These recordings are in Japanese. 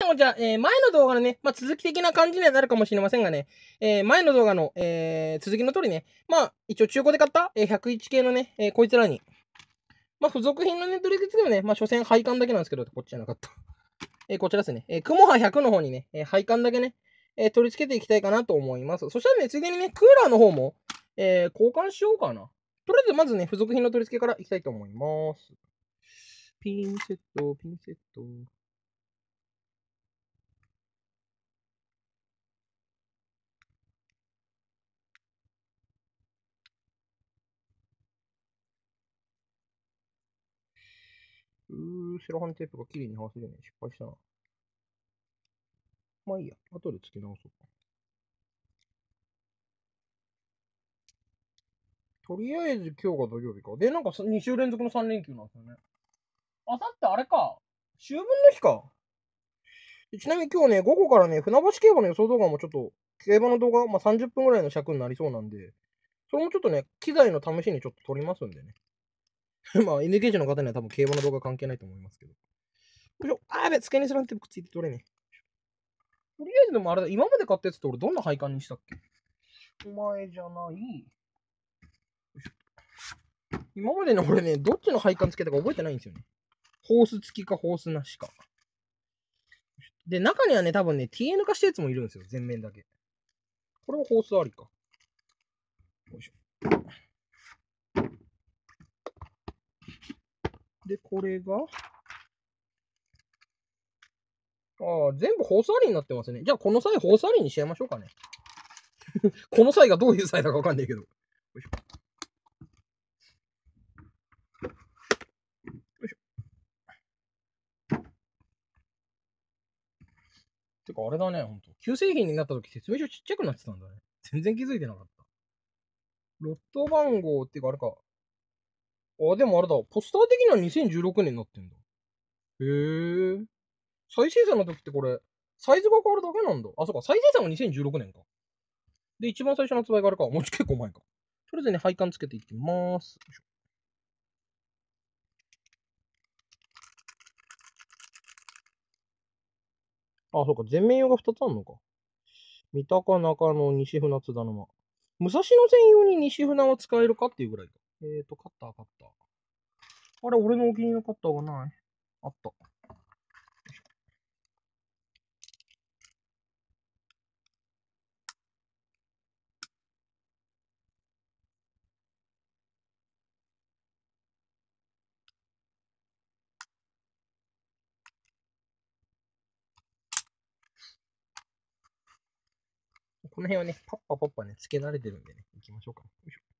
もじゃあ、前の動画のね、続き的な感じにはなるかもしれませんがね、前の動画の、続きの通りね、一応中古で買った、101系のね、こいつらに、付属品のね、取り付けはね、所詮配管だけなんですけど、こっちじゃなかった。こちらですね、クモハ100の方にね、配管だけね、取り付けていきたいかなと思います。そしたらね、ついでにね、クーラーの方も、交換しようかな。とりあえずまずね、付属品の取り付けからいきたいと思います。ピンセット、ピンセット。セロハンテープが綺麗に剥がせるね。失敗したな。まあいいや。後で付け直そうか。とりあえず今日が土曜日か。で、なんか2週連続の3連休なんですよね。あさってあれか。秋分の日か。ちなみに今日ね、午後からね、船橋競馬の予想動画もちょっと、競馬の動画、30分ぐらいの尺になりそうなんで、それもちょっとね、機材の試しにちょっと撮りますんでね。NGH の方には多分競馬の動画関係ないと思いますけど。よいしょ。やべ、机にスランテープくっついて取れねえ。とりあえずでもあれだ、今まで買ったやつって俺どんな配管にしたっけ？お前じゃない。今までね、俺ね、どっちの配管付けたか覚えてないんですよね。ホース付きかホースなしか。で、中にはね、多分ね、TN 化したやつもいるんですよ。全面だけ。これはホースありか。よいしょ。で、これが、全部ホースありになってますね。じゃあ、この際ホースありにしちゃいましょうかね。この際がどういう際だかわかんないけど。よいしょ。よいしょ。てか、あれだね、ほんと。旧製品になった時説明書ちっちゃくなってたんだね。全然気づいてなかった。ロット番号っていうか、あれか。でもあれだ。ポスター的には2016年になってんだ。へえ。再生産の時ってこれ、サイズが変わるだけなんだ。そうか、再生産が2016年か。で、一番最初の発売があれか。もう結構前か。とりあえずね、配管つけていきます。よいしょ。そうか、全面用が2つあるのか。三鷹中野西船津田沼。武蔵野線用に西船は使えるかっていうぐらいか。カッター。あれ、俺のお気に入りのカッターがない。あった。この辺はね、パッパね、付け慣れてるんでね、行きましょうか。よいしょ。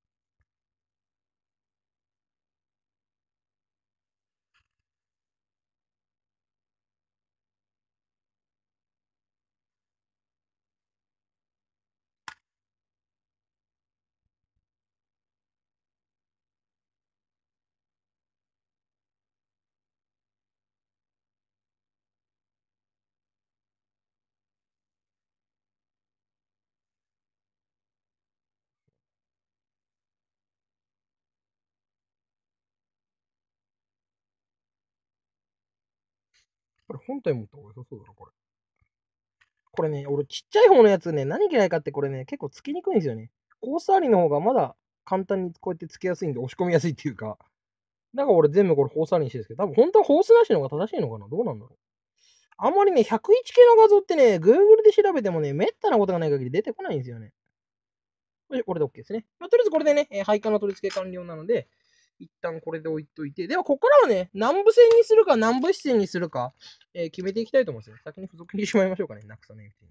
これ本体持った方が良さそうだな、これ。これね、俺ちっちゃい方のやつね、何嫌いかってこれね、結構つきにくいんですよね。コースありの方がまだ簡単にこうやってつけやすいんで、押し込みやすいっていうか。だから俺全部これホースありにしてるんですけど、多分本当はホースなしの方が正しいのかな？どうなんだろう。あんまりね、101系の画像ってね、Google で調べてもね、めったなことがない限り出てこないんですよね。これで OK ですね。とりあえずこれでね、配管の取り付け完了なので、一旦これで置いといて、ではここからはね、南部線にするか南部支線にするか、決めていきたいと思うんですよ。先に付属にしまいましょうかね、なくさないうちに。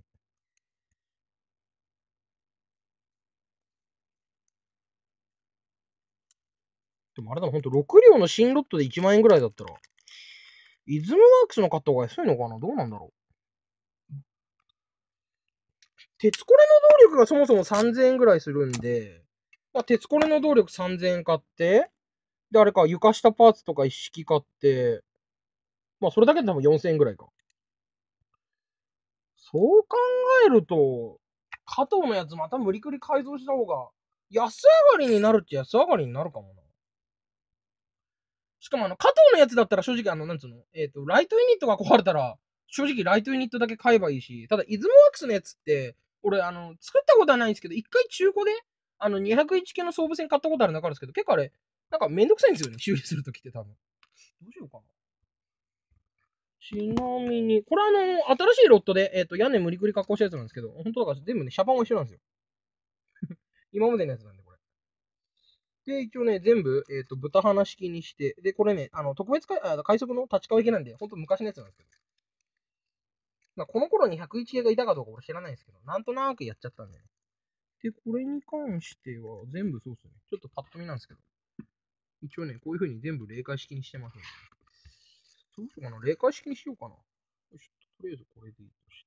でもあれだ、ほんと6両の新ロットで1万円ぐらいだったら、イズムワークスの買った方が安いのかな？どうなんだろう。鉄コレの動力がそもそも3000円ぐらいするんで、鉄コレの動力3000円買って、で、あれか、床下パーツとか一式買って、それだけで多分4000円ぐらいか。そう考えると、加藤のやつまた無理くり改造した方が、安上がりになるっちゃ安上がりになるかもな。しかも加藤のやつだったら正直なんつうの、ライトユニットが壊れたら、 正直ライトユニットだけ買えばいいし、ただ、イズモワークスのやつって、俺、作ったことはないんですけど、一回中古で、201系の総武線買ったことある中ですけど、結構あれ、なんかめんどくさいんですよね、修理するときって多分。どうしようかな。ちなみに、これ新しいロットで、屋根無理くり加工したやつなんですけど、本当だから全部ね、シャバンは一緒なんですよ。今までのやつなんで、これ。で、一応ね、全部、豚鼻式にして、で、これね、特別快速の立ち替え系なんで、ほんと昔のやつなんですけど。まあ、この頃に101系がいたかどうか俺知らないんですけど、なんとなくやっちゃったんでね。で、これに関しては、全部そうっすね。ちょっとパッと見なんですけど。一応ね、こういう風に全部霊界式にしてますんで。どうしようかな。霊界式にしようかな。よし、とりあえずこれでいいとして。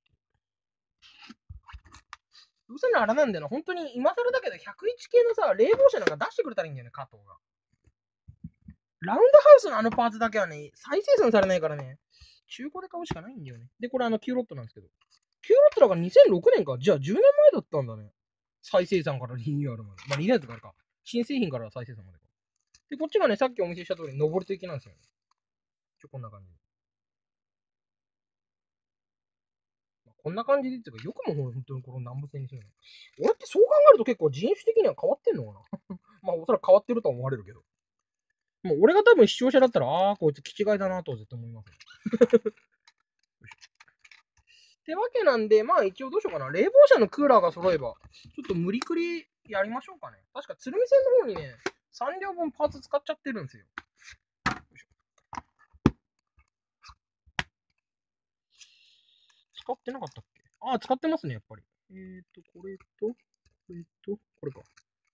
どうせあれなんだよな。本当に今更だけど、101系のさ、冷房車なんか出してくれたらいいんだよね、加藤が。ラウンドハウスのパーツだけはね、再生産されないからね、中古で買うしかないんだよね。で、これQロットなんですけど。Qロットだから2006年か。じゃあ10年前だったんだね。再生産からリニューアルまで。まあ、リニューアルとかあるか。新製品から再生産までか。で、こっちがね、さっきお見せした通り、上りと行きなんですよね。こんな感じ。まあ、こんな感じでっていうか、よくも本当にこの南部線にするの。俺ってそう考えると結構人種的には変わってんのかなまあ、おそらく変わってるとは思われるけど。もう俺が多分視聴者だったら、こいつ気違いだなとは絶対思いますね。ってわけなんで、まあ一応どうしようかな。冷房車のクーラーが揃えば、ちょっと無理くりやりましょうかね。確か鶴見線の方にね、3両分パーツ使っちゃってるんですよ。使ってなかったっけ？使ってますね、やっぱり。これと、これと、これか。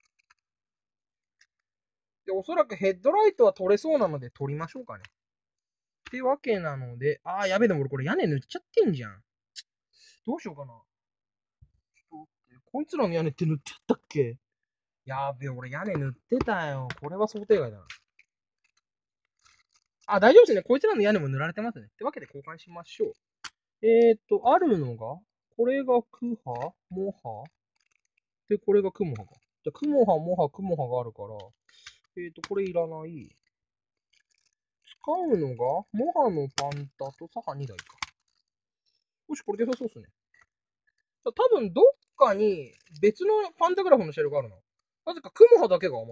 で、おそらくヘッドライトは取れそうなので取りましょうかね。ってわけなので、やべえ、でも俺これ屋根塗っちゃってんじゃん。どうしようかな。こいつらの屋根って塗ってあったっけ？やべえ、俺屋根塗ってたよ。これは想定外だな。大丈夫ですね。こいつらの屋根も塗られてますね。ってわけで交換しましょう。あるのが、これがクハ、モハ。で、これがクモハか。じゃクモハ、モハ、クモハがあるから、これいらない。使うのが、モハのパンタとサハ2台か。よし、これで良さそうっすね。多分、どっかに別のパンタグラフのシェルがあるな。なぜかクモハだけが余った。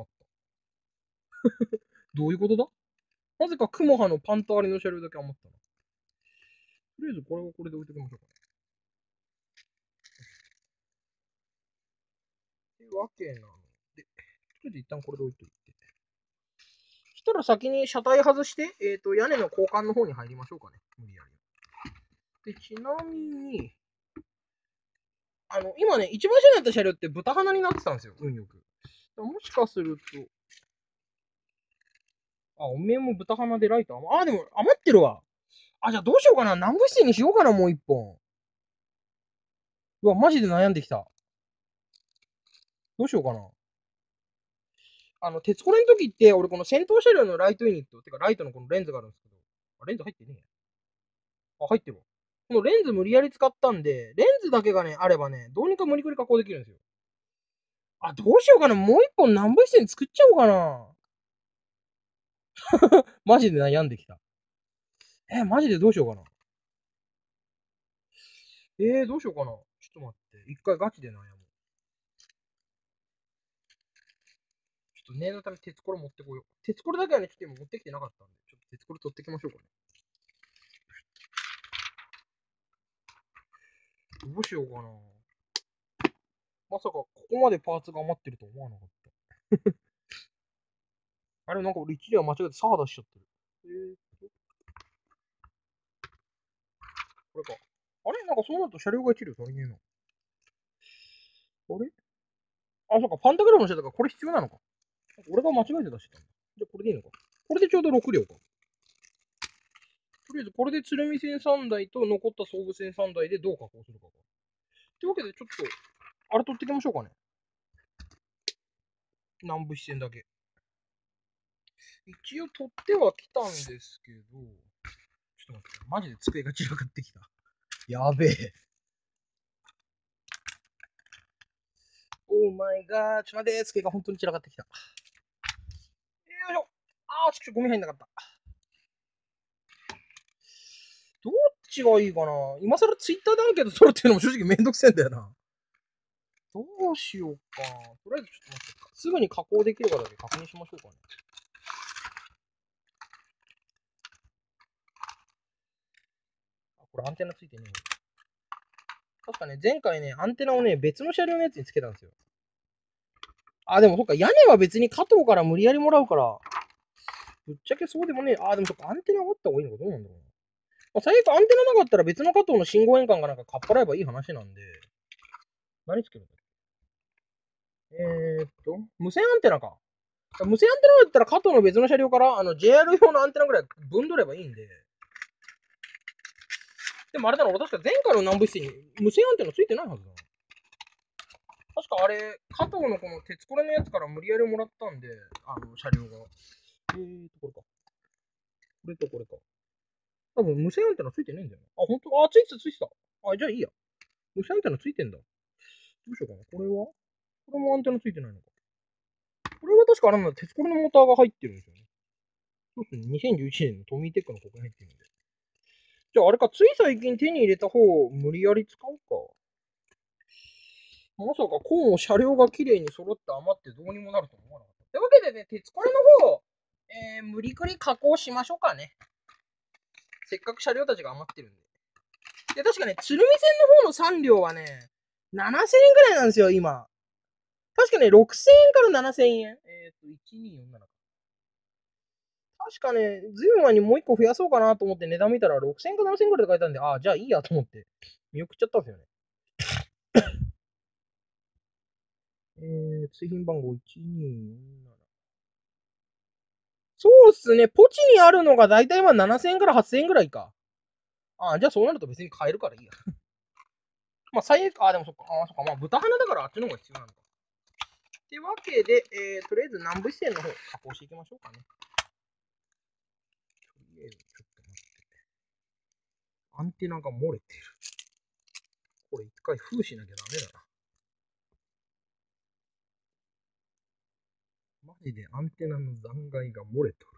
どういうことだ？なぜかクモハのパンタ割りのシェルだけ余ったな。とりあえずこれをこれで置いておきましょうかね。というわけなので、とりあえず一旦これで置いといて。そしたら先に車体外して、屋根の交換の方に入りましょうかね。無理やり。で、ちなみに、今ね、一番下になった車両って豚鼻になってたんですよ。運よく。もしかすると、おめえも豚鼻でライトでも余ってるわ。じゃあどうしようかな。南部室にしようかな、もう一本。うわ、マジで悩んできた。どうしようかな。鉄コレの時って、俺この先頭車両のライトユニット、てかライトのこのレンズがあるんですけど、レンズ入ってねえ。入ってるわ。このレンズ無理やり使ったんで、レンズだけがね、あればね、どうにか無理くり加工できるんですよ。どうしようかな。もう一本南部線作っちゃおうかな。マジで悩んできた。マジでどうしようかな。どうしようかな。ちょっと待って。一回ガチで悩む。ちょっと念のため鉄コレ持ってこよう。鉄コレだけはね、ちょっと今持ってきてなかったんで、ちょっと鉄コレ取ってきましょうかね。どうしようかな。まさか、ここまでパーツが余ってると思わなかった。あれ、なんか俺一時は間違えてサハ出しちゃってる。これか。なんかそうなると車両が一両足りねえな。あれそうか、パンタグラフのしてたからこれ必要なのか。俺が間違えて出してたんだ。じゃあこれでいいのか。これでちょうど6両か。とりあえずこれで鶴見線3台と残った総武線3台でどう加工するかか。というわけでちょっと、あれ取ってきましょうかね。南部支線だけ。一応取ってはきたんですけど、ちょっと待って、マジで机が散らかってきた。やべえ。オーマイガー。ちょっと待って、机が本当に散らかってきた。よいしょ。ちょっとゴミ入んなかった。どっちがいいかな。今更ツイッターでアンケート取るっていうのも正直めんどくせえんだよな。どうしようか。とりあえずちょっと待って。すぐに加工できるかだけ確認しましょうかね。これアンテナついてねえ。確かね、前回ね、アンテナをね、別の車両のやつにつけたんですよ。あ、でもそっか、屋根は別に加藤から無理やりもらうから、ぶっちゃけそうでもねえ。あ、でもそっか、アンテナがあった方がいいのかどうなんだろうな。まあ、最悪アンテナなかったら別の加藤の信号変換かなんかかっぱらえばいい話なんで。何つけるんだ無線アンテナか。無線アンテナだったら加藤の別の車両からJR 用のアンテナぐらい分取ればいいんで。でもあれだろ、確か前回の南部室に無線アンテナついてないはずだな。確かあれ、加藤のこの鉄コレのやつから無理やりもらったんで、車両が。これか。これとこれか。多分無線アンテナついてねえんだよな。あ、ほんと？あ、ついてた、ついてた。あ、じゃあいいや。無線アンテナついてんだ。どうしようかな。これはこれもアンテナついてないのか。これは確かあれなんだ。鉄コレのモーターが入ってるんですよね。そうですね。2011年のトミーテックのここに入ってるんで。じゃああれか、つい最近手に入れた方を無理やり使うか。まさかこうも車両が綺麗に揃って余ってどうにもなると思わなかった。というわけでね、鉄コレの方、無理くり加工しましょうかね。せっかく車両たちが余ってるんで。で、確かね、鶴見線の方の3両はね、7000円くらいなんですよ、今。確かね、6000円から7000円。1247か。確かね、ずいぶん前にもう1個増やそうかなと思って値段見たら6000円か7000円くらいで書いたんで、あ、じゃあいいやと思って見送っちゃったんですよね。追品番号1247。そうっすね、ポチにあるのがだいたい今7000円から8000円くらいか。あ、じゃあそうなると別に買えるからいいや。まあ最悪、でもそっか、そっか、まあ豚鼻だからあっちの方が必要なのか。ってわけで、とりあえず南部支線の方加工していきましょうかね。とりあえずちょっと待って。アンテナが漏れてる。これ一回封しなきゃダメだな。マジでアンテナの残骸が漏れとる。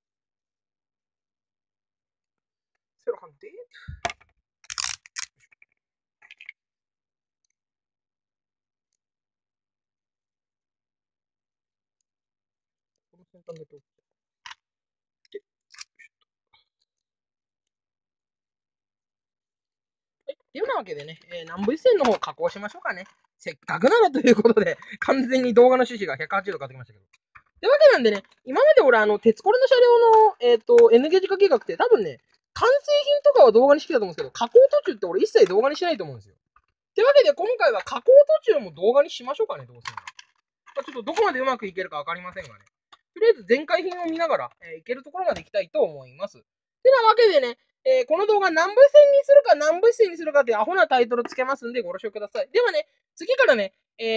セロハンでこの先端だけ置く。はい。っていうようなわけでね、南部支線の方加工しましょうかね。せっかくならということで、完全に動画の趣旨が180度変わってきましたけど。というわけなんでね、今まで俺、鉄コレの車両の、N ゲージ化計画って多分ね、完成品とかは動画にしてたと思うんですけど、加工途中って俺一切動画にしないと思うんですよ。というわけで今回は加工途中も動画にしましょうかね、どうせなら。ちょっとどこまでうまくいけるかわかりませんがね。とりあえず全開品を見ながら、いけるところまで行きたいと思います。てなわけでね、この動画南部線にするか南部線にするかってアホなタイトルつけますんでご了承ください。ではね、次からね、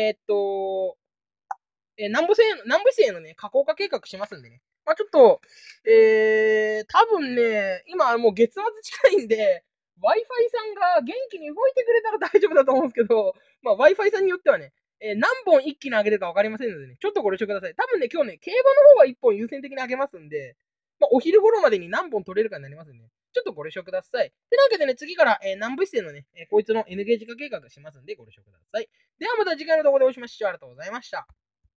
南部線へのね、加工化計画しますんでね。まあちょっと、多分ね、今もう月末近いんで、Wi-Fi さんが元気に動いてくれたら大丈夫だと思うんですけど、まあ Wi-Fi さんによってはね、何本一気に上げるか分かりませんのでね、ちょっとご了承ください。多分ね、今日ね、競馬の方は1本優先的に上げますんで、まあ、お昼頃までに何本取れるかになりますんで、ちょっとご了承ください。てなわけでね、次から、南部市でのね、こいつの N ゲージ化計画しますんで、ご了承ください。ではまた次回の動画でお会いしましょう。ありがとうございました。